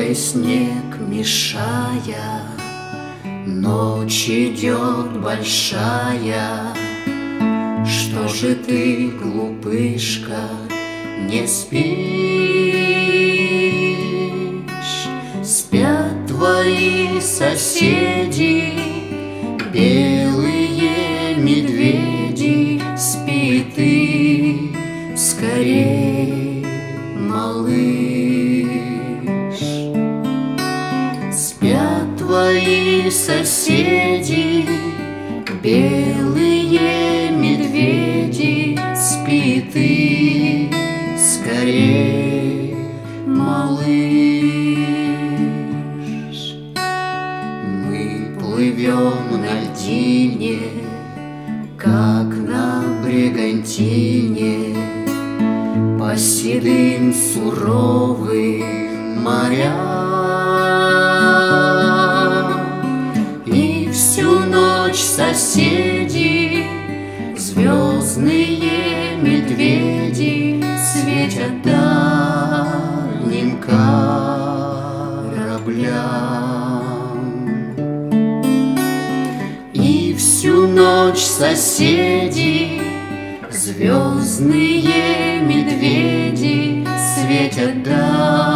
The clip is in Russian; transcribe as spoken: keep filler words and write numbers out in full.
Веткой снег мешая, ночь идет большая. Что же ты, глупышка, не спишь? Спят твои соседи, белые медведи. Спи ты скорей, малыш. Спят твои соседи, белые медведи. Спи ты скорей, малыш. Мы плывем на льдине, как на бригантине, по седым суровым морям. И всю ночь соседи, звездные медведи, светят дальним кораблям. И всю ночь соседи, звездные медведи, светят дальним